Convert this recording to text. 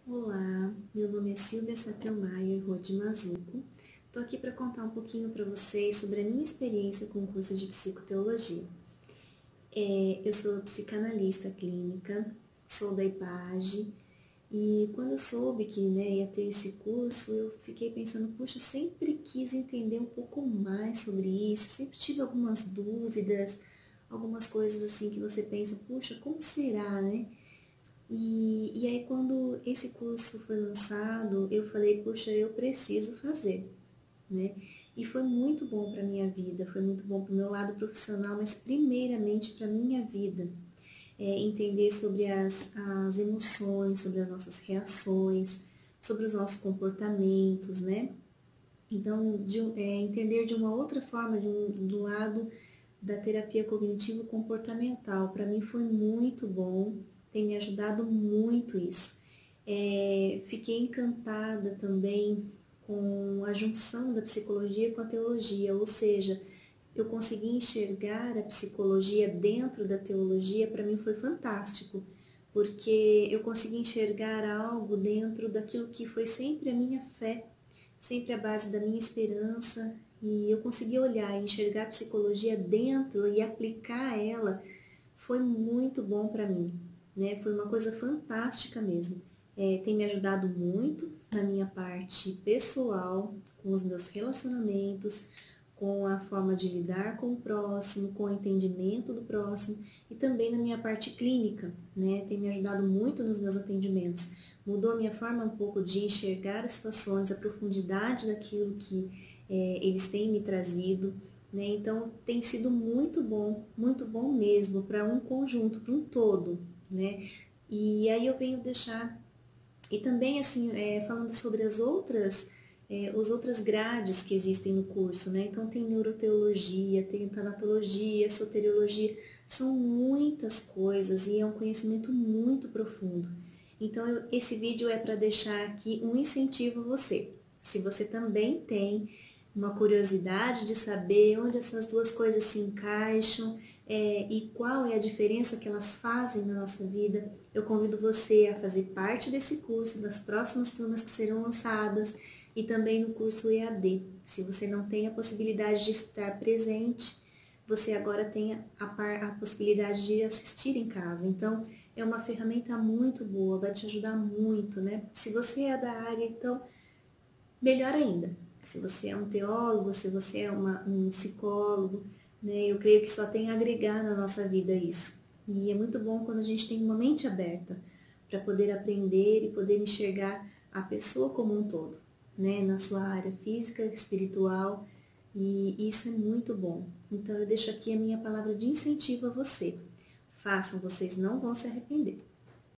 Olá, meu nome é Silvia Sattelmayer Rode Mazuco. Estou aqui para contar um pouquinho para vocês sobre a minha experiência com o curso de psicoteologia. Eu sou psicanalista clínica, sou da IPAGE e quando eu soube que ia ter esse curso, eu fiquei pensando, puxa, sempre quis entender um pouco mais sobre isso, sempre tive algumas dúvidas, algumas coisas assim que você pensa, puxa, como será, né? E aí quando esse curso foi lançado, eu falei, puxa, eu preciso fazer, né? E foi muito bom para minha vida, foi muito bom para o meu lado profissional, mas primeiramente para minha vida. Entender sobre as emoções, sobre as nossas reações, sobre os nossos comportamentos, né? Então, entender de uma outra forma, do lado da terapia cognitivo-comportamental, para mim foi muito bom, tem me ajudado muito isso. Fiquei encantada também com a junção da psicologia com a teologia, ou seja, eu consegui enxergar a psicologia dentro da teologia, para mim foi fantástico, porque eu consegui enxergar algo dentro daquilo que foi sempre a minha fé, sempre a base da minha esperança, e eu consegui olhar e enxergar a psicologia dentro e aplicar ela, foi muito bom para mim, né? Foi uma coisa fantástica mesmo. Tem me ajudado muito na minha parte pessoal, com os meus relacionamentos, com a forma de lidar com o próximo, com o entendimento do próximo e também na minha parte clínica, né? Tem me ajudado muito nos meus atendimentos. Mudou a minha forma um pouco de enxergar as situações, a profundidade daquilo que eles têm me trazido, né? Então tem sido muito bom mesmo para um conjunto, para um todo, né? E aí eu venho deixar, e também assim, falando sobre as outras grades que existem no curso, né? Então tem neuroteologia, tem tanatologia, soteriologia, são muitas coisas e é um conhecimento muito profundo. Então esse vídeo é para deixar aqui um incentivo a você. Se você também tem uma curiosidade de saber onde essas duas coisas se encaixam, e qual é a diferença que elas fazem na nossa vida, eu convido você a fazer parte desse curso, das próximas turmas que serão lançadas e também no curso EAD. Se você não tem a possibilidade de estar presente, você agora tem a possibilidade de assistir em casa. Então, é uma ferramenta muito boa, vai te ajudar muito, né? Se você é da área, então, melhor ainda. Se você é um teólogo, se você é um psicólogo, né? Eu creio que só tem a agregar na nossa vida isso. E é muito bom quando a gente tem uma mente aberta para poder aprender e poder enxergar a pessoa como um todo, né? Na sua área física, espiritual, e isso é muito bom. Então eu deixo aqui a minha palavra de incentivo a você. Façam, vocês não vão se arrepender.